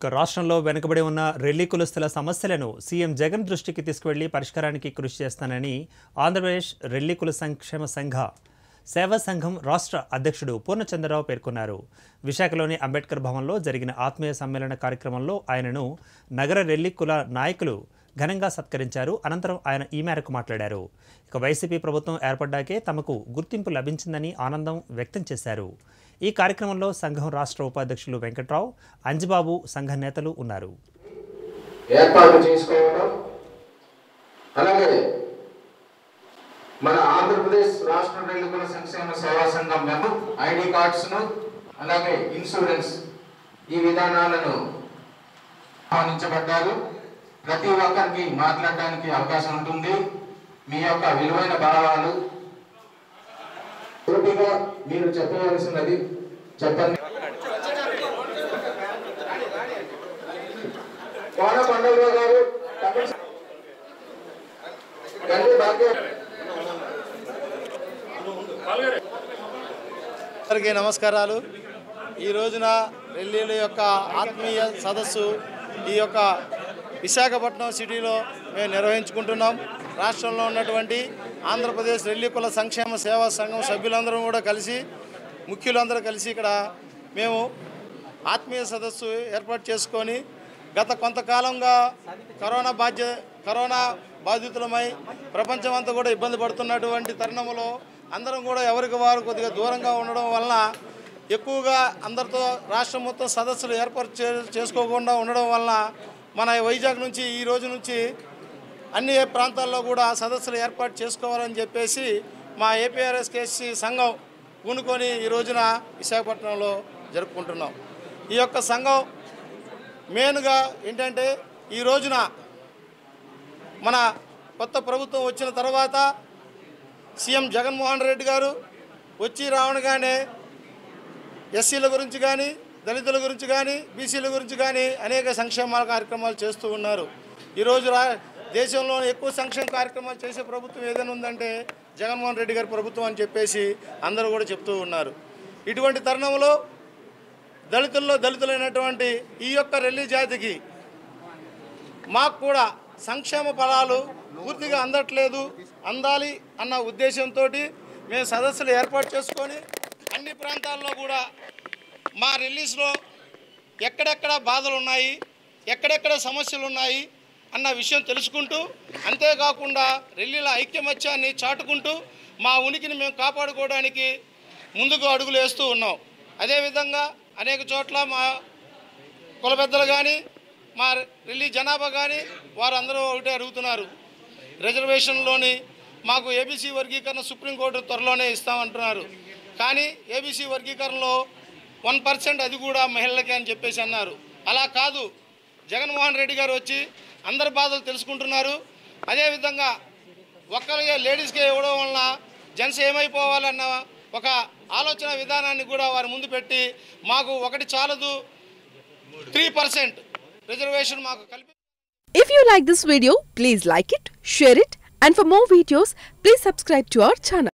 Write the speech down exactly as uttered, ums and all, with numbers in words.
ఇక రాష్ట్రంలో వెనుకబడి ఉన్న రెల్లి కులస్తుల సమస్యలను సీఎం జగన్ దృష్టికి తీసుకువెళ్లి పరిష్కారానికి కృషి చేస్తానని ఆంధ్రప్రదేశ్ రెల్లి కుల సంక్షేమ సంఘ సేవా సంఘం రాష్ట్ర అధ్యక్షుడు పూర్ణచంద్రరావు పేర్కొన్నారు. విశాఖలోని అంబేద్కర్ భవన్లో జరిగిన ఆత్మీయ సమ్మేళన కార్యక్రమంలో ఆయనను నగర రెల్లి కుల నాయకులు ఘనంగా సత్కరించారు. అనంతరం ఆయన ఈ మేరకు మాట్లాడారు. ఇక వైసీపీ ప్రభుత్వం ఏర్పడ్డాకే తమకు గుర్తింపు లభించిందని ఆనందం వ్యక్తం చేశారు. ఈ కార్యక్రమంలో సంఘం రాష్ట్ర ఉపాధ్యక్షులు వెంకట్రావు, అంజిబాబు సంఘ నేతలు ఉన్నారు. ఏర్పాటు చేసుకోవడం అలాగే మన ఆంధ్రప్రదేశ్ రాష్ట్ర రెల్లి కుల సంక్షేమ సేవా సంఘం మెంబర్ ఐడి కార్డ్స్ ను అలాగే ఇన్సూరెన్స్ ఈ విధానాలను ఆహ్వానించబడ్డారు. ప్రతి ఒక్కరికి మాట్లాడడానికి అవకాశం ఉంటుంది. మీ యొక్క విలువైన భావాలు పూర్తిగా మీరు చెప్పవలసినది చెప్పండి. కోన పండుగ గారు అందరికీ నమస్కారాలు. ఈ రోజున రెల్లీల యొక్క ఆత్మీయ సదస్సు ఈ యొక్క విశాఖపట్నం సిటీలో మేము నిర్వహించుకుంటున్నాం. రాష్ట్రంలో ఉన్నటువంటి ఆంధ్రప్రదేశ్ రెల్లి కుల సంక్షేమ సేవా సంఘం సభ్యులందరూ కూడా కలిసి, ముఖ్యులందరూ కలిసి ఇక్కడ మేము ఆత్మీయ సదస్సు ఏర్పాటు చేసుకొని గత కొంతకాలంగా కరోనా బాధ్య కరోనా బాధితులమై ప్రపంచం అంతా కూడా ఇబ్బంది పడుతున్నటువంటి తరుణంలో అందరం కూడా ఎవరికి వారు కొద్దిగా దూరంగా ఉండడం వలన ఎక్కువగా అందరితో రాష్ట్రం మొత్తం సదస్సులు ఏర్పాటు చేసుకోకుండా ఉండడం వలన మన వైజాగ్ నుంచి ఈ రోజు నుంచి అన్ని ప్రాంతాల్లో కూడా సదస్సులు ఏర్పాటు చేసుకోవాలని చెప్పేసి మా ఏపీఆర్ఎస్కేసీ సంఘం పూనుకొని ఈ రోజున విశాఖపట్నంలో జరుపుకుంటున్నాం. ఈ యొక్క సంఘం మెయిన్గా ఏంటంటే ఈ రోజున మన కొత్త ప్రభుత్వం వచ్చిన తర్వాత సీఎం జగన్మోహన్ రెడ్డి గారు వచ్చి రావణగానే ఎస్సీల గురించి కానీ, దళితుల గురించి కానీ, బీసీల గురించి కానీ అనేక సంక్షేమ కార్యక్రమాలు చేస్తూ ఉన్నారు. ఈరోజు రా దేశంలో ఎక్కువ సంక్షేమ కార్యక్రమాలు చేసే ప్రభుత్వం ఏదైనా ఉందంటే జగన్మోహన్ రెడ్డి గారి ప్రభుత్వం అని చెప్పేసి అందరూ కూడా చెప్తూ ఉన్నారు. ఇటువంటి తరుణంలో దళితుల్లో దళితులైనటువంటి ఈ యొక్క రెల్లి జాతికి మాకు కూడా సంక్షేమ ఫలాలు పూర్తిగా అందట్లేదు, అందాలి అన్న ఉద్దేశంతో మేము సదస్సులు ఏర్పాటు చేసుకొని అన్ని ప్రాంతాల్లో కూడా మా రిలీజ్లో ఎక్కడెక్కడ బాధలు ఉన్నాయి, ఎక్కడెక్కడ సమస్యలు ఉన్నాయి అన్న విషయం తెలుసుకుంటూ, అంతేకాకుండా రెల్లీల ఐక్యమత్యాన్ని చాటుకుంటూ మా ఉనికిని మేము కాపాడుకోవడానికి ముందుకు అడుగులు వేస్తూ ఉన్నాం. అదేవిధంగా అనేక చోట్ల మా కుల పెద్దలు కానీ, మా రెల్లి జనాభా కానీ వారందరూ ఒకటే అడుగుతున్నారు, రిజర్వేషన్లోని మాకు ఏబీసీ వర్గీకరణ సుప్రీంకోర్టు త్వరలోనే ఇస్తామంటున్నారు. కానీ ఏబీసీ వర్గీకరణలో వన్ పర్సెంట్ అది కూడా మహిళలకే అని చెప్పేసి అన్నారు. అలా కాదు, జగన్మోహన్ రెడ్డి గారు వచ్చి అందరి బాధలు తెలుసుకుంటున్నారు. అదేవిధంగా ఒక్కరిగా లేడీస్కే ఇవ్వడం వలన జెంట్స్ ఏమైపోవాలన్న ఒక ఆలోచన విధానాన్ని కూడా వారి ముందు పెట్టి మాకు ఒకటి చాలదు, త్రీ పర్సెంట్ రిజర్వేషన్ మాకు కలిపి. If you like this video, please like it, share it, and for more videos, please subscribe to our channel.